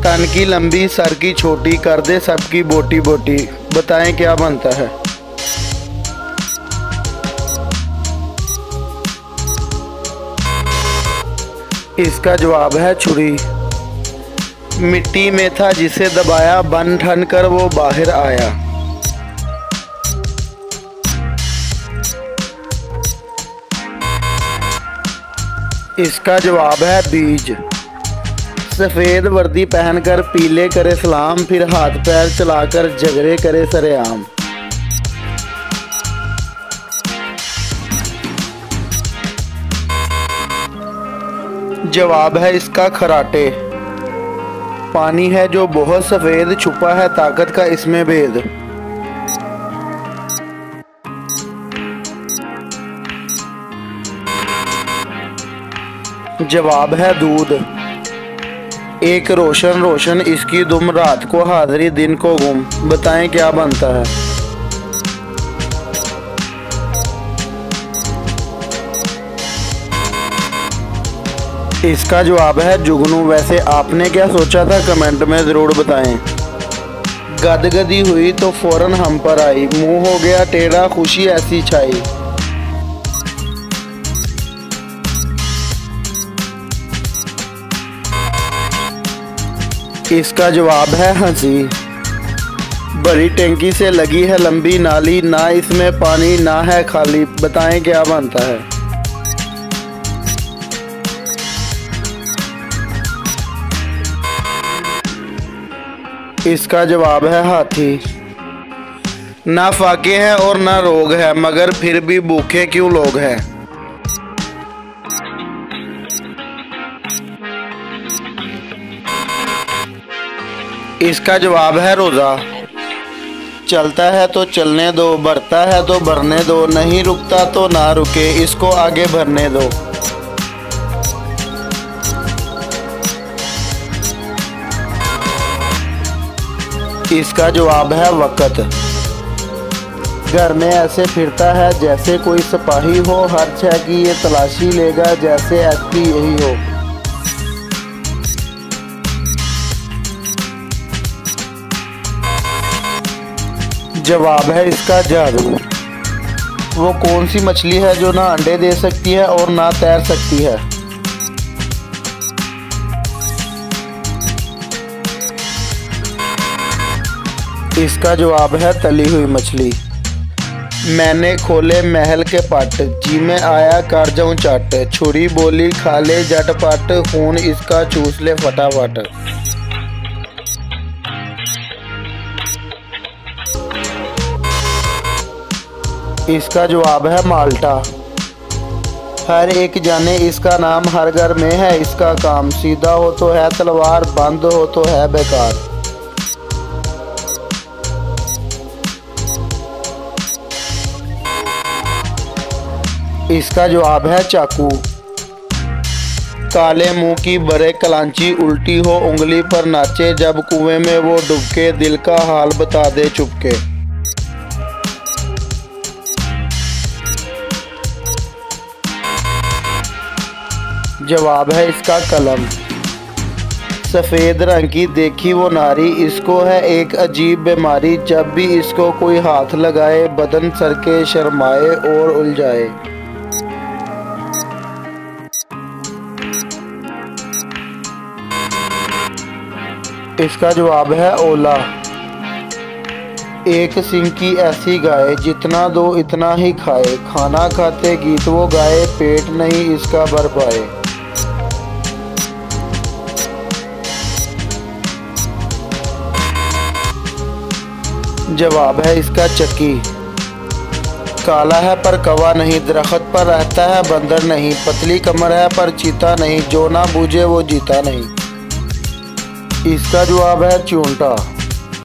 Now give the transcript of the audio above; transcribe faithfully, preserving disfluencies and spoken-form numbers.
तन की लंबी सर की छोटी कर दे सबकी बोटी बोटी, बताएं क्या बनता है। इसका जवाब है छुरी। मिट्टी में था जिसे दबाया, बन ठन कर वो बाहर आया। इसका जवाब है बीज। सफ़ेद वर्दी पहनकर पीले करे सलाम, फिर हाथ पैर चलाकर झगड़े करे सरेआम। जवाब है इसका खराटे। पानी है जो बहुत सफ़ेद, छुपा है ताकत का इसमें भेद। जवाब है दूध। एक रोशन रोशन इसकी दुम, रात को हाज़री दिन को गुम, बताएं क्या बनता है। इसका जवाब है जुगनू। वैसे आपने क्या सोचा था कमेंट में ज़रूर बताएं। गदगदी हुई तो फौरन हम पर आई, मुंह हो गया टेढ़ा खुशी ऐसी छाई। इसका जवाब है हंसी। बड़ी टंकी से लगी है लंबी नाली, ना इसमें पानी ना है खाली, बताएं क्या बनता है। इसका जवाब है हाथी। ना फाके हैं और ना रोग है, मगर फिर भी भूखे क्यों लोग हैं। इसका जवाब है रोज़ा। चलता है तो चलने दो, बढ़ता है तो भरने दो, नहीं रुकता तो ना रुके, इसको आगे भरने दो। इसका जवाब है वक़्त। घर में ऐसे फिरता है जैसे कोई सिपाही हो, हर शय की ये तलाशी लेगा जैसे एसपी यही हो। जवाब है इसका जादू। वो कौन सी मछली है जो ना अंडे दे सकती है और ना तैर सकती है। इसका जवाब है तली हुई मछली। मैंने खोले महल के पट, जी में आया कर जाऊं चट, छुरी बोली खा ले झटपट, खून इसका चूस ले फटाफट। इसका जवाब है माल्टा। हर एक जाने इसका नाम, हर घर में है इसका काम, सीधा हो तो है तलवार, बंद हो तो है बेकार। इसका जवाब है चाकू। काले मुंह की बड़े कलांची, उल्टी हो उंगली पर नाचे, जब कुएं में वो डुबके, दिल का हाल बता दे चुपके। जवाब है इसका कलम। सफ़ेद रंग की देखी वो नारी, इसको है एक अजीब बीमारी, जब भी इसको कोई हाथ लगाए, बदन सरके शर्माए और उलझाए। इसका जवाब है ओला। एक सिंह की ऐसी गाय, जितना दो इतना ही खाए, खाना खाते गीत वो गाए, पेट नहीं इसका भर पाए। जवाब है इसका चक्की। काला है पर कवा नहीं, दरख्त पर रहता है बंदर नहीं, पतली कमर है पर चीता नहीं, जो ना बूझे वो जीता नहीं। इसका जवाब है चूंटा।